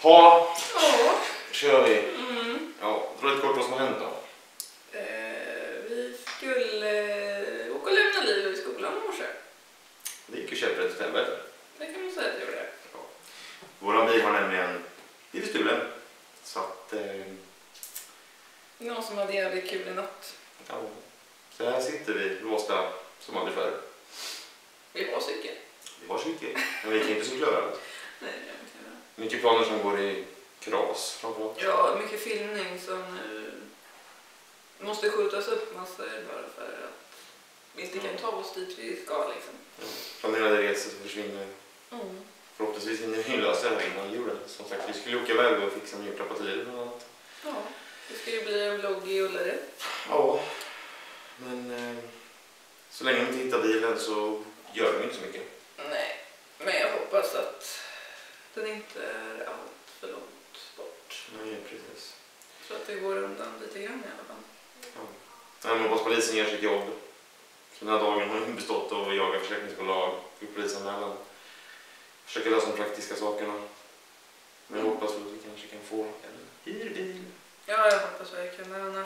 Ja. Ja. Kör vi. Mm. Ja, dra lite kort vad som har hänt då. Vi skulle åka och lämna Lilo i skolan i morse. Det gick ju käpprätt åt helvete. Det kan man säga att det gjorde. Ja. Våran bil har nämligen blivit stulen. Så att... Någon som hade jävligt kul i natt. Ja. Så här sitter vi låsta som aldrig förr. Vi har cykel. Vi har cykel, men vi kan inte cykla överallt. Nej, det kan inte göra. Mycket planer som går i kras framförallt. Ja, mycket filmning som måste skjutas upp massor bara för att vi inte kan ta oss dit vi ska liksom. Ja. Planerade resor som försvinner. Mm. Förhoppningsvis hinner vi lösa det här innan julen. Som sagt, vi skulle åka iväg och fixa en julklapp till bland annat. Ja, det ska ju bli en vlogg i Ullared. Ja, men så länge vi inte hittar bilen så gör vi inte så mycket. Nej, men jag hoppas att den inte är allt för långt bort. Nej, precis. Så att det går undan lite grann i alla fall. Ja. Jag hoppas polisen gör sitt jobb. Så den här dagen har vi bestått av att jaga försäkringsbolag, polisanmälan. Försöka lösa de praktiska sakerna. Men jag hoppas att vi kanske kan få en hyrbil. Ja, jag hoppas verkligen. Annars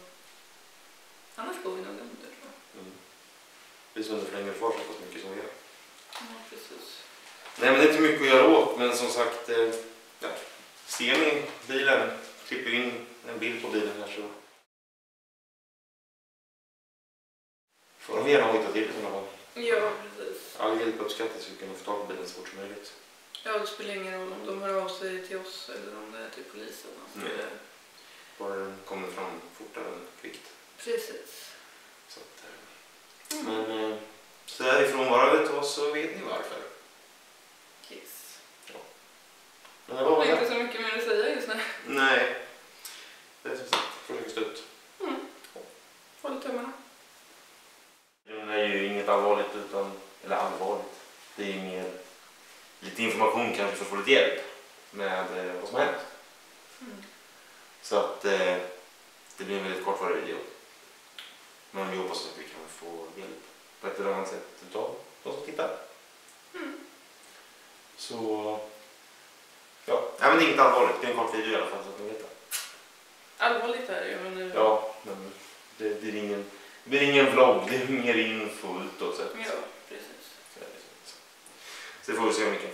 går vi nog under, tror jag. Mm. Vi som under för länge kvar så fått mycket som vi gör. Ja, precis. Nej, men det är inte mycket att göra åt. Men som sagt, ja. Ser ni bilen, klipper in en bild på bilen här så får de gärna hitta till sådana fall. Ja, precis. All hjälp uppskattas så vi kan få tag på bilen så fort som möjligt. Ja, det spelar ingen roll om de hör av sig till oss eller om det är till polisen. Alltså. Nej. Bara den kommer fram fortare än kvickt. Precis. Så att, men så därifrån varandet och så vet ni varför. Kiss. Ja. Men det var det är inte så mycket mer att säga just nu. Nej. Det är som sagt, försöka stå ut. Mm. Håll tummarna. Det är ju inget allvarligt utan, eller allvarligt. Det är ju mer lite information kanske för att få lite hjälp med vad som har hänt. Mm. Så att det blir en väldigt kortvarig video. Men vi hoppas att vi kan få hjälp på ett eller annat sätt utav de som tittar. Mm. Så ja, men det är inget allvarligt. Det är en kort video i alla fall så att ni vet det. Allvarligt är det ju, men... Ja, men det blir ingen vlogg. Det är mer info utåt sett. Ja, precis. Så det får vi se om vi kan